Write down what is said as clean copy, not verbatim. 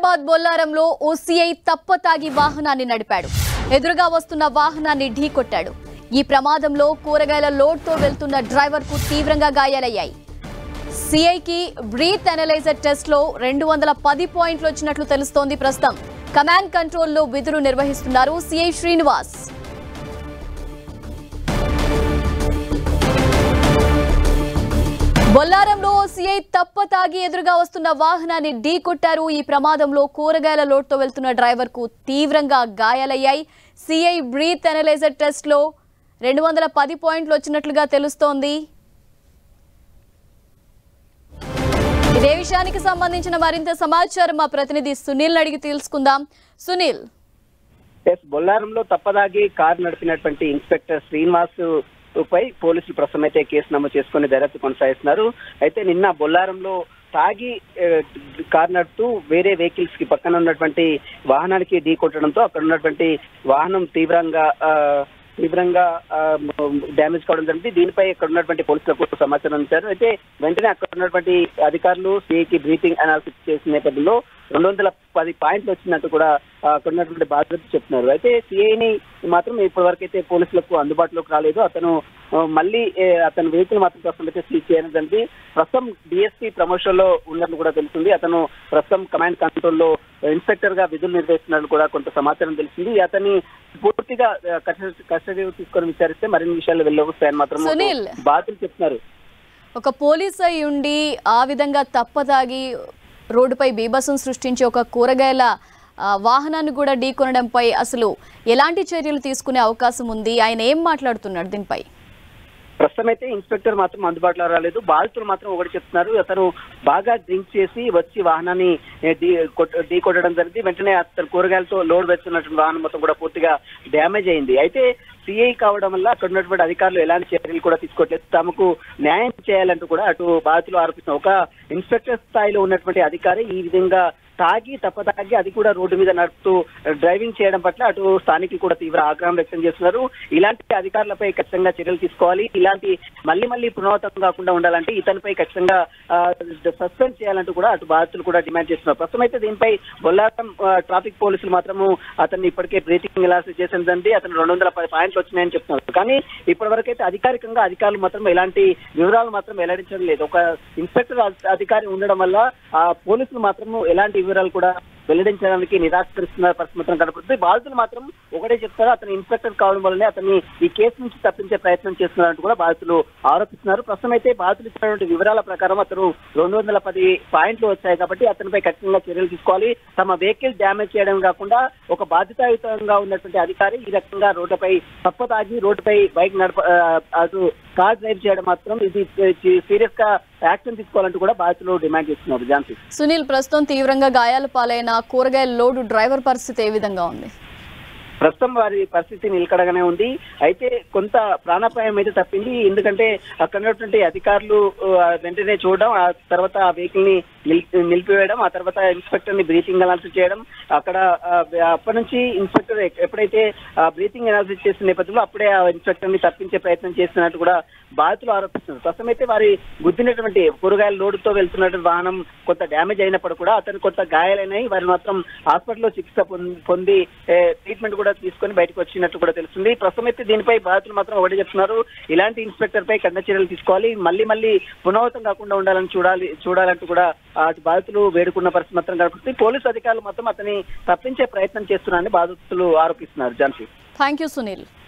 హైదరాబాద్ బొల్లారంలో ఓ CI తప్పతాగి వాహనాన్ని నడిపాడు. ఎదురుగా వస్తున్న వాహనాన్ని ఢీకొట్టాడు. ఈ ప్రమాదంలో కూరగాయల లోడ్తో వెళ్తున్న డ్రైవర్కు తీవ్రంగా గాయాలయ్యాయి. సీఐకి బ్రీత్ అనలైజర్ టెస్ట్లో 210 పాయింట్లు వచ్చినట్లు తెలుస్తోంది. ప్రస్తుతం కమాండ్ కంట్రోల్లో విధులు నిర్వహిస్తున్నారు సీఐ శ్రీనివాస్. బొల్లారంలో సీఐ తప్పతాగి ఎదురుగా వస్తున్న వాహనాన్ని ఢీకొట్టారు. ఈ ప్రమాదంలో కూరగాయల లోడ్తో వెళ్తున్న డ్రైవర్కు తీవ్రంగా గాయాలయ్యాయి. సీఐ బ్రీత్ అనలైజర్ టెస్ట్లో 210 పాయింట్లు వచ్చినట్లుగా తెలుస్తోంది. ఇదే విషయానికి సంబంధించిన మరింత సమాచారం మా ప్రతినిధి సునీల్ అడిగి తెలుసుకుందాం. సునీల్, బొల్లారంలో తప్పదాగి కారు నడిపినటువంటి ఇన్స్పెక్టర్ శ్రీనివాస్ పై పోలీసులు ప్రస్తుతం అయితే కేసు నమోదు చేసుకుని దర్యాప్తు కొనసాగిస్తున్నారు. అయితే నిన్న బొల్లారంలో తాగి కారు నడుపుతూ వేరే వెహికల్స్ కి పక్కన ఉన్నటువంటి వాహనానికి ఢీ కొట్టడంతో అక్కడ ఉన్నటువంటి వాహనం తీవ్రంగా డ్యామేజ్ కావడం జరిగింది. దీనిపై అక్కడ ఉన్నటువంటి పోలీసులకు సమాచారం ఇచ్చారు. అయితే వెంటనే అక్కడ ఉన్నటువంటి అధికారులు సీఐకి బ్రీతింగ్ అనాలిసిస్ చేసిన నేపథ్యంలో 210 పాయింట్లు వచ్చినట్టు కూడా అక్కడ ఉన్నటువంటి బాధ్యత చెప్తున్నారు. అయితే సీఐని మాత్రం ఇప్పటి వరకు అయితే పోలీసులకు అందుబాటులోకి రాలేదు. అతను మళ్ళీ అతని వెహికల్ మాత్రం ప్రస్తుతం అయితే సీజ్ చేయడం జరిగింది. ప్రస్తుతం డిఎస్పీ ప్రమోషన్ లో ఉన్నట్లు కూడా తెలుస్తుంది. అతను ప్రస్తుతం కమాండ్ కంట్రోల్ లో ఇన్స్పెక్టర్ గా విధులు నిర్వహిస్తున్నట్లు కూడా కొంత సమాచారం తెలిసింది. అతన్ని పూర్తిగా కస్టడీ తీసుకొని విచారిస్తే మరిన్ని విషయాలు వెళ్ళవస్తాయని మాత్రం బాధ్యులు చెప్తున్నారు. ఒక పోలీస్ అయి ఉండి ఆ విధంగా తప్పదాగి రోడ్డుపై బీభత్సం సృష్టించి ఒక కూరగాయల వాహనాన్ని కూడా ఢీకొనడంపై అసలు ఎలాంటి చర్యలు తీసుకునే అవకాశం ఉంది? ఆయన ఏం మాట్లాడుతున్నాడు దీనిపై? ప్రస్తుతం అయితే ఇన్స్పెక్టర్ మాత్రం అందుబాటులో రాలేదు. బాధితులు మాత్రం ఒకటి చెప్తున్నారు, అతను బాగా డ్రింక్ చేసి వచ్చి వాహనాన్ని ఢీ కొట్టడం జరిగింది. వెంటనే అతను కూరగాయలతో లోడ్ వేస్తున్నటువంటి వాహనం మొత్తం కూడా పూర్తిగా డ్యామేజ్ అయింది. అయితే సిఐ కావడం వల్ల అక్కడ ఉన్నటువంటి అధికారులు ఎలాంటి చర్యలు కూడా తీసుకోవట్లేదు. తమకు న్యాయం చేయాలంటూ కూడా అటు బాధితులు ఆరోపిస్తున్నారు. ఒక ఇన్స్పెక్టర్ స్థాయిలో ఉన్నటువంటి అధికారి ఈ విధంగా తప్పతాగి అది కూడా రోడ్డు మీద నడుపుతూ డ్రైవింగ్ చేయడం పట్ల అటు స్థానికులు కూడా తీవ్ర ఆగ్రహం వ్యక్తం చేస్తున్నారు. ఇలాంటి అధికారులపై ఖచ్చితంగా చర్యలు తీసుకోవాలి. ఇలాంటి మళ్ళీ పునరావృతం కాకుండా ఉండాలంటే ఇతనిపై ఖచ్చితంగా సస్పెండ్ చేయాలంటూ కూడా అటు బాధితులు కూడా డిమాండ్ చేస్తున్నారు. ప్రస్తుతం అయితే దీనిపై బొల్లారం ట్రాఫిక్ పోలీసులు మాత్రము అతన్ని ఇప్పటికే బ్రీతింగ్ అనాలిసిస్ చేసిందండి. అతను 210 పాయింట్లు వచ్చినాయని చెప్తున్నారు. కానీ ఇప్పటి వరకు అయితే అధికారికంగా అధికారులు మాత్రం ఎలాంటి వివరాలు మాత్రం వెల్లడించడం లేదు. ఒక ఇన్స్పెక్టర్ అధికారి ఉండడం వల్ల ఆ పోలీసులు మాత్రం ఎలాంటి వివరాలు కూడా వెల్లడించడానికి నిరాకరిస్తున్న పరిస్థితి మాత్రం కనపడుతుంది. బాధితులు మాత్రం ఒకటే చెప్తారు, అతను ఇన్స్పెక్టర్ కావడం వల్లనే అతన్ని ఈ కేసు నుంచి తప్పించే ప్రయత్నం చేస్తున్నారంటూ కూడా బాధితులు ఆరోపిస్తున్నారు. ప్రస్తుతం అయితే బాధితులు ఇచ్చినటువంటి వివరాల ప్రకారం అతను 210 పాయింట్లు వచ్చాయి కాబట్టి అతనిపై ఖచ్చితంగా చర్యలు తీసుకోవాలి. తమ వెహికల్ డ్యామేజ్ చేయడం కాకుండా ఒక బాధ్యతాయుతంగా ఉన్నటువంటి అధికారి ఈ రకంగా రోడ్డుపై తప్పతాగి రోడ్డుపై బైక్ అటు కార్ డ్రైవ్ చేయడం మాత్రం ఇది సీరియస్ గా యాక్షన్ తీసుకోవాలంటూ కూడా బాధితులు డిమాండ్ చేస్తున్నారు. ఝాన్సీ, సునీల్, ప్రస్తుతం తీవ్రంగా గాయాల పాలైన కూరగాయల లోడు డ్రైవర్ పరిస్థితి ఏ విధంగా ఉంది? ప్రస్తుతం వారి పరిస్థితి నిలకడగానే ఉంది. అయితే కొంత ప్రాణాపాయం అయితే తప్పింది. ఎందుకంటే అక్కడ ఉన్నటువంటి అధికారులు వెంటనే చూడడం, ఆ తర్వాత ఆ వెహికల్ ని నిలిపివేయడం, ఆ తర్వాత ఇన్స్పెక్టర్ ని బ్రీతింగ్ అనాలిసిస్ చేయడం. అక్కడ అప్పటి నుంచి ఇన్స్పెక్టర్ ఎప్పుడైతే బ్రీతింగ్ అనాలిసిస్ చేసిన నేపథ్యంలో అప్పుడే ఆ ఇన్స్పెక్టర్ ని తప్పించే ప్రయత్నం చేస్తున్నట్టు కూడా బాధితులు ఆరోపిస్తున్నారు. ప్రస్తుతం అయితే వారి గుద్దినటువంటి కూరగాయల లోడుతో వెళ్తున్నటువంటి వాహనం కొంత డ్యామేజ్ అయినప్పుడు కూడా అతను కొంత గాయాలైనాయి. వారు మాత్రం హాస్పిటల్లో చికిత్స పొంది ట్రీట్మెంట్ కూడా తీసుకొని బయటకు వచ్చినట్టు కూడా తెలుస్తుంది. ప్రస్తుతం అయితే దీనిపై బాధితులు మాత్రం ఒకటి చెప్తున్నారు, ఇలాంటి ఇన్స్పెక్టర్ పై కఠిన చర్యలు తీసుకోవాలి, మళ్ళీ పునరావృతం కాకుండా ఉండాలని చూడాలంటూ కూడా అటు బాధితులు వేడుకున్న పరిస్థితి మాత్రం కనపడుతుంది. పోలీసు అధికారులు మాత్రం అతన్ని తప్పించే ప్రయత్నం చేస్తున్నారని బాధితులు ఆరోపిస్తున్నారు. Jhansi, thank you Sunil.